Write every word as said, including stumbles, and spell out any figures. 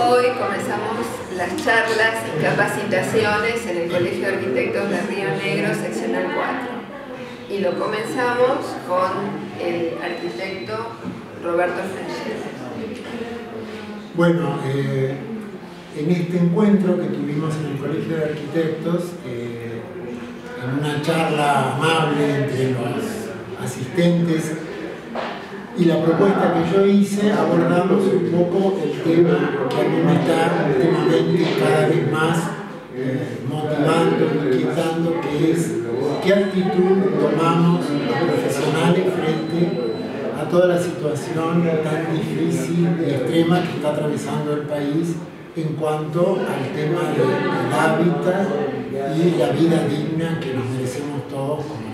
Hoy comenzamos las charlas y capacitaciones en el Colegio de Arquitectos de Río Negro, seccional cuatro. Y lo comenzamos con el arquitecto Roberto Frangella. Bueno, eh, en este encuentro que tuvimos en el Colegio de Arquitectos, eh, en una charla amable entre los asistentes, y la propuesta que yo hice, abordamos un poco el tema que a mí me está últimamente cada vez más eh, motivando, inquietando, que es qué actitud tomamos los profesionales frente a toda la situación tan difícil y extrema que está atravesando el país en cuanto al tema del hábitat y la vida digna que nos merecemos todos como